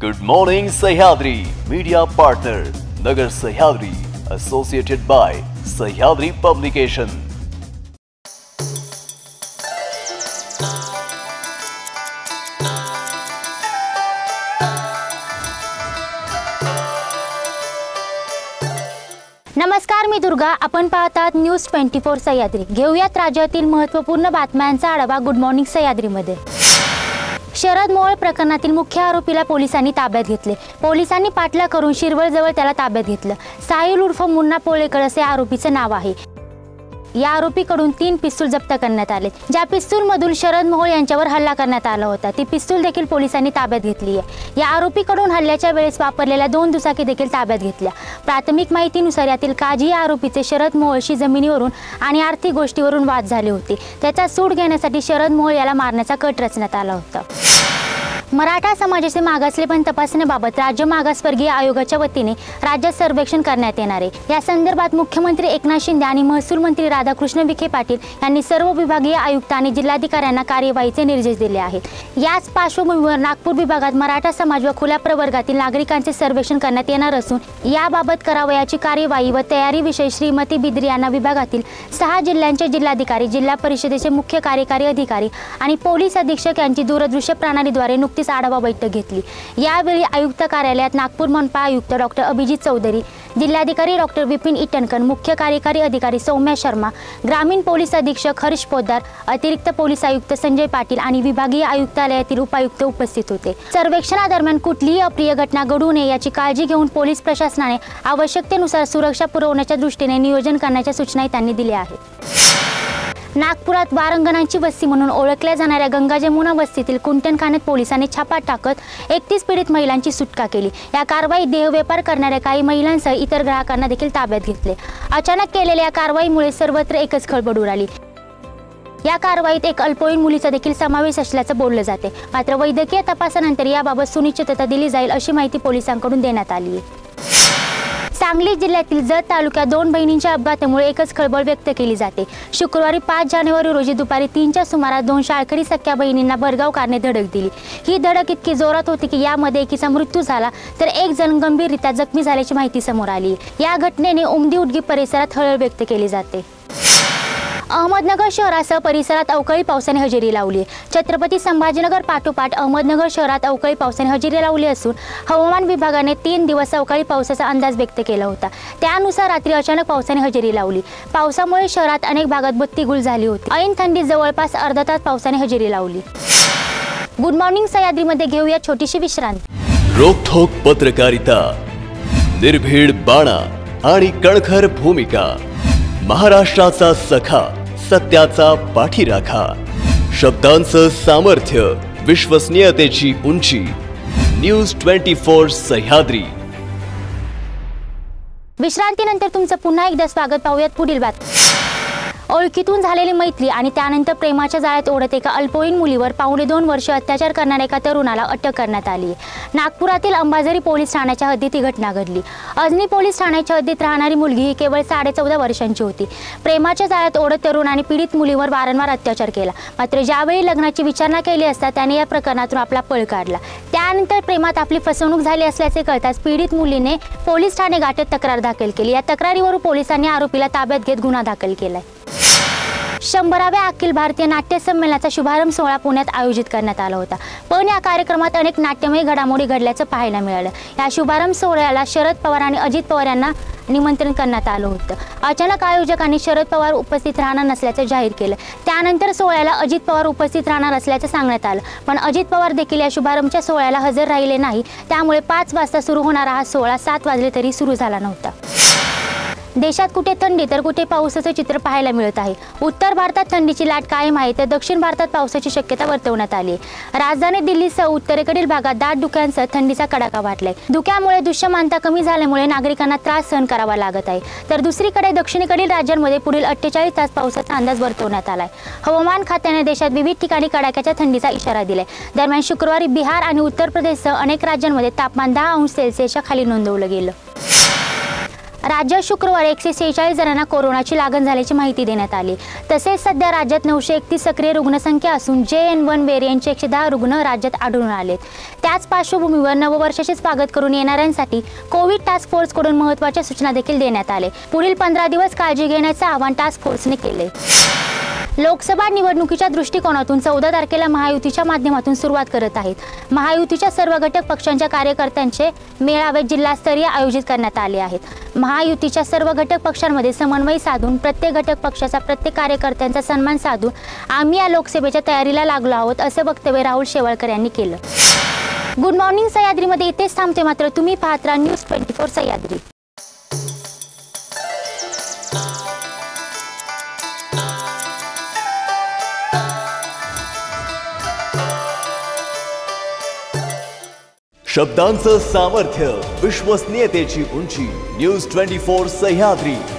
Good morning Sahyadri media partner Nagar Sahyadri associated by Sahyadri publication. नमस्कार, मी दुर्गा। आपण पाहतात न्यूज 24 सह्याद्री। घेऊयात राज्यातील महत्त्वपूर्ण बातम्यांचा आढावा गुड मॉर्निंग सह्याद्रीमध्ये। शरद मोहोळ प्रकरणातील मुख्य आरोपीला पोलिसांनी ताब्यात घेतले। पोलिसांनी पाठलाग करून शिरवळजवळ त्याला ताब्यात घेतलं। साहिल उर्फ मुन्ना पोळेकर असे आरोपीचे नाव आहे। या आरोपीकडून 3 पिस्तूल जप्त करण्यात आले, ज्या पिस्तूलमधून शरद मोहोळ यांच्यावर हल्ला करण्यात आला होता ती पिस्तूल देखील पोलिसांनी ताब्यात घेतली आहे। या आरोपीकडून हल्ल्याच्या वेळेस वापरलेल्या 2 दुचाकी देखील ताब्यात घेतल्या। प्राथमिक माहितीनुसार यातील काजी या आरोपीचे शरद मोहोळशी जमिनीवरून आणि आर्थिक गोष्टीवरून वाद झाले होते। त्याचा सूड घेण्यासाठी शरद मोहोळ याला मारण्याचा कट रचण्यात आला होता। मराठा समाजाचे मागासलेपण तपासण्याबाबत राज्य मागासवर्गीय आयोगाच्या वतीने राज्यात सर्वेक्षण करण्यात येणार आहे। या संदर्भात मुख्यमंत्री एकनाथ शिंदे आणि महसूल मंत्री राधाकृष्ण विखे पाटील यांनी सर्व विभागीय आयुक्त आणि जिल्हाधिकाऱ्यांना कार्यवाहीचे निर्देश दिले आहेत। याच पार्श्वभूमीवर नागपूर विभागात मराठा समाज व खुल्या प्रवर्गातील नागरिकांचे सर्वेक्षण करण्यात येणार असून याबाबत करावयाची कार्यवाही व तयारीविषयी श्रीमती बिद्री यांना विभागातील 6 जिल्ह्यांचे जिल्हाधिकारी, जिल्हा परिषदेचे मुख्य कार्यकारी अधिकारी आणि पोलीस अधीक्षक यांची दूरदृश्य प्रणालीद्वारे नुकतीच आढावा बैठक घेतली। यावेळी आयुक्त कार्यालयात नागपूर मनपा आयुक्त डॉक्टर अभिजित चौधरी, जिल्हाधिकारी डॉक्टर विपिन इटनकर, मुख्य कार्यकारी अधिकारी सौम्या शर्मा, ग्रामीण पोलीस अधीक्षक हर्ष पोद्दार, अतिरिक्त पोलीस आयुक्त संजय पाटील आणि विभागीय आयुक्तालयातील उपायुक्त उपस्थित होते। सर्वेक्षणादरम्यान कुठलीही अप्रिय घटना घडू नये याची काळजी घेऊन पोलीस प्रशासनाने आवश्यकतेनुसार सुरक्षा पुरवण्याच्या दृष्टीने नियोजन करण्याच्या सूचनाही त्यांनी दिल्या आहेत। नागपुरात वारंगणांची वस्ती म्हणून ओळखल्या जाणाऱ्या गंगा जमुना वस्तीतील कुंटणखान्यात पोलिसांनी छापा टाकत 31 पीडित महिलांची सुटका केली। या कारवाईत देहव्यापार करणाऱ्या काही महिलांसह इतर ग्राहकांना देखील ताब्यात घेतले। अचानक केलेल्या या कारवाईमुळे सर्वत्र एकच खळबळ उडाली। या कारवाईत एक अल्पवयीन मुलीचा देखील समावेश असल्याचं बोललं जाते। मात्र वैद्यकीय तपासानंतर याबाबत सुनिश्चितता दिली जाईल अशी माहिती पोलिसांकडून देण्यात आली आहे। सांगली जिल्ह्यातील जत तालुक्यात 2 बहिणींच्या अपघातामुळे एकच खळबळ व्यक्त केली जाते। शुक्रवारी 5 जानेवारी रोजी दुपारी 3च्या सुमारास 2 शाळकरी सख्या बहिणींना भरधाव कारने धडक दिली। ही धडक इतकी जोरात होती की यामध्ये एकीचा मृत्यू झाला तर एक जण गंभीररित्या जखमी झाल्याची माहिती समोर आली। या घटनेने उमदी उडगी परिसरात हळहळ व्यक्त केली जाते। अहमदनगर शहरासह परिसरात अवकाळी पावसाने हजेरी लावली। छत्रपती संभाजीनगर पाठोपाठ अहमदनगर शहरात अवकाळी पावसाने हजेरी लावली असून हवामान विभागाने 3 दिवस अवकाळी पावसाचा अंदाज व्यक्त केला होता। त्यानुसार रात्री अचानक पावसाने हजेरी लावली। पावसामुळे शहरात अनेक भागात बत्ती गुल झाली होती। ऐन थंडीत जवळपास अर्धा तास पावसाने हजेरी लावली। गुड मॉर्निंग सह्याद्रीमध्ये घेऊया छोटीशी विश्रांती। रोखोक पत्रकारिता, निर्भीड बाणा आणि कणखर भूमिका, महाराष्ट्राचा सखा, सत्याचा पाठीराखा, शब्दांचं सामर्थ्य, विश्वसनीयतेची उंची। न्यूज 24 सह्याद्री। विश्रांतीनंतर तुमचं पुन्हा एकदा स्वागत। पाहूयात पुढील बातमी। ओळखीतून झालेली मैत्री आणि त्यानंतर प्रेमाच्या जाळ्यात ओढत एका अल्पवयीन मुलीवर 2.5 वर्ष अत्याचार करणाऱ्या एका तरुणाला अटक करण्यात आली आहे। नागपुरातील अंबाझरी पोलीस ठाण्याच्या हद्दीत ही घटना घडली। अजनी पोलीस ठाण्याच्या हद्दीत राहणारी मुलगी ही केवळ 14.5 वर्षांची होती। प्रेमाच्या जाळ्यात ओढत तरुणाने पीडित मुलीवर वारंवार अत्याचार केला। मात्र ज्यावेळी लग्नाची विचारणा केली असता त्याने या प्रकरणातून आपला पळ काढला। त्यानंतर प्रेमात आपली फसवणूक झाली असल्याचे कळताच पीडित मुलीने पोलीस ठाणे गाठत तक्रार दाखल केली। या तक्रारीवरून पोलिसांनी आरोपीला ताब्यात घेत गुन्हा दाखल केलाय। 100व्या अखिल भारतीय नाट्य संमेलनाचा शुभारंभ सोहळा पुण्यात आयोजित करण्यात आला होता। पण या कार्यक्रमात अनेक नाट्यमय घडामोडी घडल्याचं पाहायला मिळालं। या शुभारंभ सोहळ्याला शरद पवार आणि अजित पवार यांना निमंत्रण करण्यात आलं होतं। अचानक आयोजकांनी शरद पवार उपस्थित राहणार नसल्याचं जाहीर केलं। त्यानंतर सोहळ्याला अजित पवार उपस्थित राहणार असल्याचं सांगण्यात आलं, पण अजित पवार देखील या शुभारंभच्या सोहळ्याला हजर राहिले नाही। त्यामुळे 5 वाजता सुरू होणारा हा सोहळा 7 वाजले तरी सुरू झाला नव्हता। देशात कुठे थंडी तर कुठे पावसाचं चित्र पाहायला मिळत आहे। उत्तर भारतात थंडीची लाट कायम आहे तर दक्षिण भारतात पावसाची शक्यता वर्तवण्यात आली आहे। राजधानी दिल्लीसह उत्तरेकडील भागात दाट धुक्यांसह थंडीचा कडाका वाढलाय। धुक्यामुळे दृश्यमानता कमी झाल्यामुळे नागरिकांना त्रास सहन करावा लागत आहे। तर दुसरीकडे दक्षिणेकडील राज्यांमध्ये पुढील 48 तास पावसाचा अंदाज वर्तवण्यात आलाय। हवामान खात्याने देशात विविध ठिकाणी कडाक्याच्या थंडीचा इशारा दिलाय। दरम्यान शुक्रवारी बिहार आणि उत्तर प्रदेशसह अनेक राज्यांमध्ये तापमान 10 अंश सेल्सिअसच्या खाली नोंदवलं गेलं। राज्यात शुक्रवारी 146 जणांना कोरोनाची लागण झाल्याची माहिती देण्यात आली। तसेच सध्या राज्यात 931 सक्रिय रुग्णसंख्या असून JN1 व्हेरिएंटचे 110 रुग्ण राज्यात आढळून आलेत। त्याच पार्श्वभूमीवर नववर्षाचे स्वागत करून येणाऱ्यांसाठी कोविड टास्क फोर्सकडून महत्त्वाच्या सूचना देखील देण्यात आले। पुढील 15 दिवस काळजी घेण्याचे आवाहन टास्क फोर्सने केले। लोकसभा निवडणुकीच्या दृष्टिकोनातून 14 तारखेला महायुतीच्या माध्यमातून सुरुवात करत आहेत। महायुतीच्या सर्व घटक पक्षांच्या कार्यकर्त्यांचे मेळावे जिल्हास्तरीय आयोजित करण्यात आले आहेत। महायुतीच्या सर्व घटक पक्षांमध्ये समन्वय साधून प्रत्येक घटक पक्षाचा प्रत्येक कार्यकर्त्यांचा सन्मान साधून आम्ही या लोकसभेच्या तयारीला लागलो आहोत, असे वक्तव्य राहुल शेवाळकर यांनी केलं। गुड मॉर्निंग सह्याद्रीमध्ये इथेच थांबते, मात्र तुम्ही पाहत राहा न्यूज 24 सह्याद्री। शब्दांचं सामर्थ्य, विश्वसनीयतेची उंची, न्यूज 24 सह्याद्री।